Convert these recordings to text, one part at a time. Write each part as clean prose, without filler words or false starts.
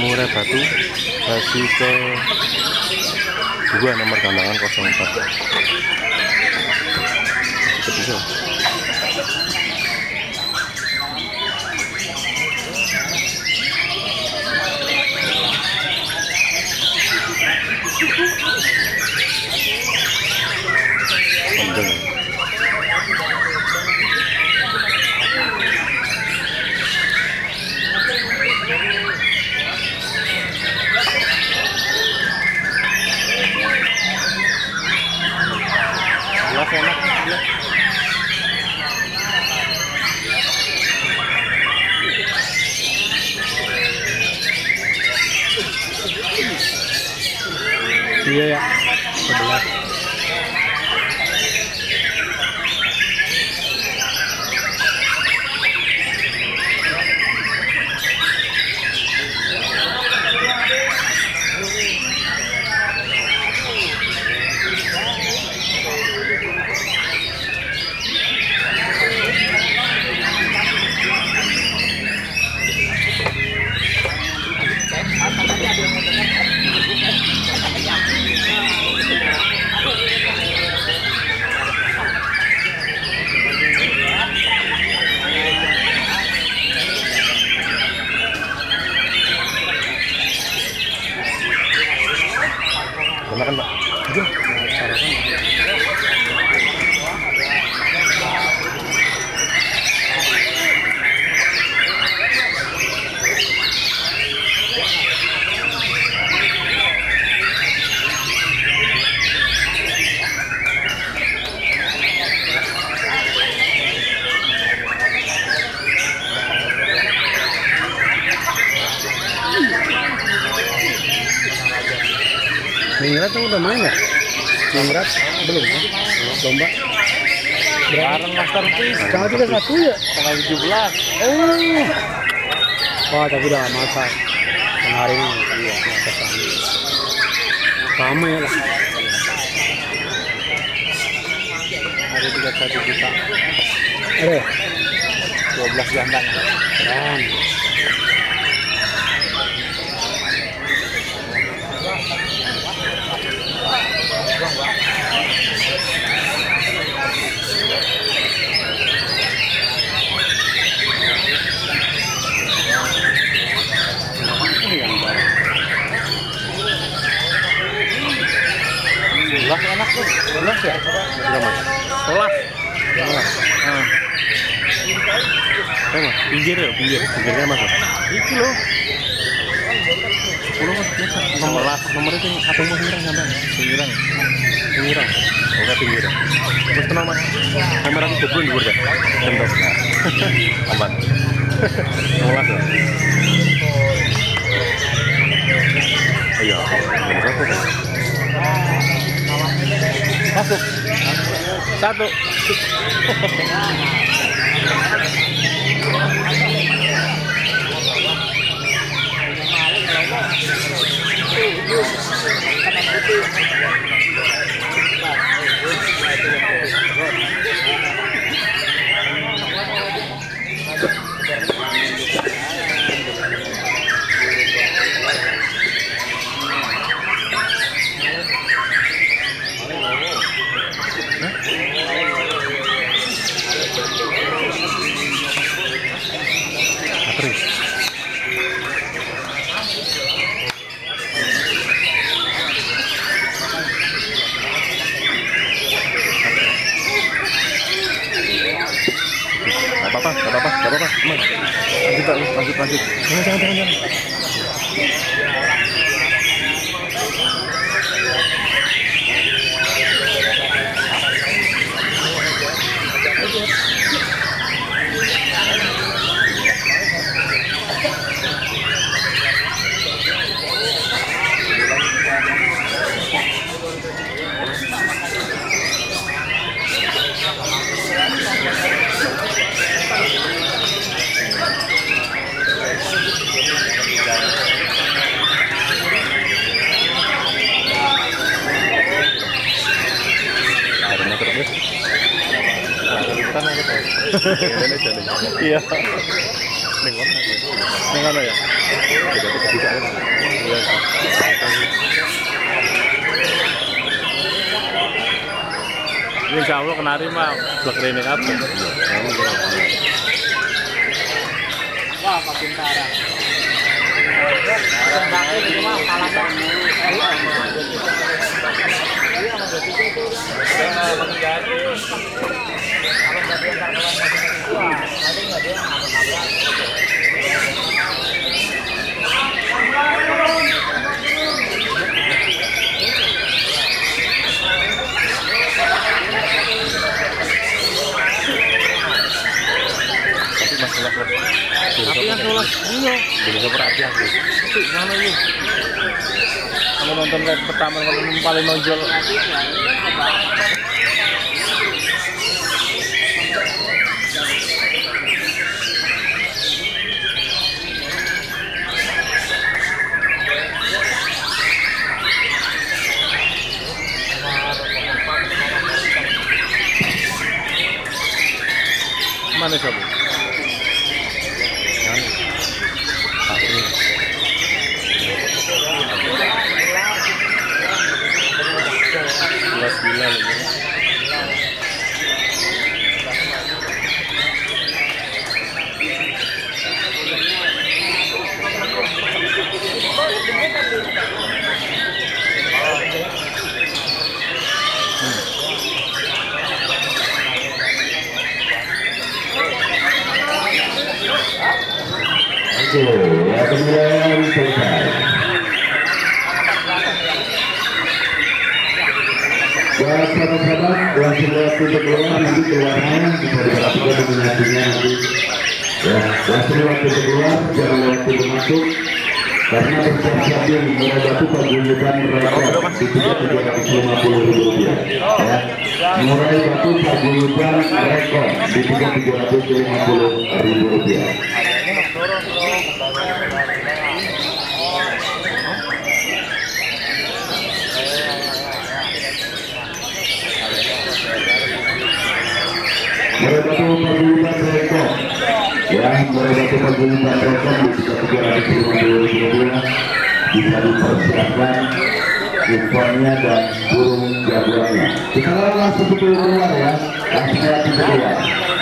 Murai Batu sesi ke 2 nomor gantangan 04. Bisa. Panjang. Enak. Iya ya, sebelah. Makan Pak. Aduh, Mingrat tuh udah main ya? Mingrat belum kan? Lomba bareng masterpiece tanggal 31 ya? tanggal 17. Oh, wah tapi udah masa kemarin iya masa sama ya lah. Ada 31 juta. Ada ya? 12 gandang. Keren. Enak tuh. 11 ya? Berapa Mas? 11. Mas, pinggirnya Mas. Itu loh. 10 Mas, nomor itu atau mau pinggirang. Oke, pinggirang. Terus tenang Mas. Kamera aku goblok dhuwur dah. Bentuk. Aman. 11 ya. Iya, berapa kan? Masuk. 1. Gak apa-apa. Lanjut. Jangan. Iya. Ning kono. Ning ngono ya. Tidak kebuka kan. Iya. Ini insya Allah kenari mah blok rene kabeh. Wah, Pak Bintara. Tapi yang sholat iya. Belum perhatian sih. Mana ini? Kamu nonton kayak pertama kalau paling nonjol. Mana coba? Gila lagi. Oke, ya kemudian selesai. Buat sahabat-sahabat yang sudah untuk keluar nanti keluarnya bisa diperhatikan dominasinya nanti. Ya, yang sudah waktu keluar jangan lewat pintu masuk karena bersiap-siap mulai batu paguyuban rekor di Rp3.750.000. Ya, mulai batu paguyuban rekor di Rp3.750.000. Mereka tuh paguyuban rekor, ya mereka tuh paguyuban rekor di Rp3.750.000 bisa dipersiapkan infonya dan burung jagoannya. Kita langsung keluar ya, langsung keluar.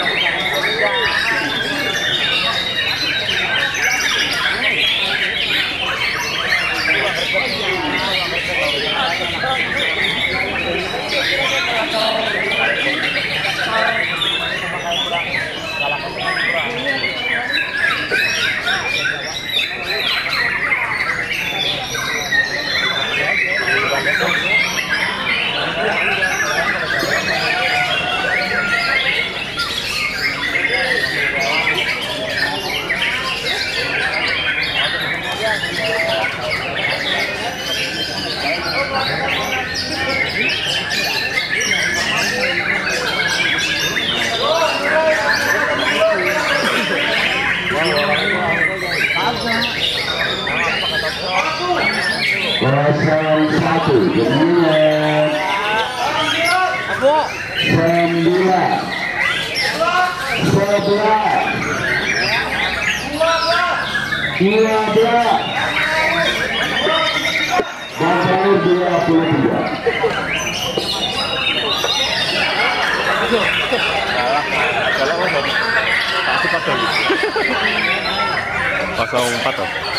Satu kemudian 9 11 12 dan 23. Kalau 4 toh.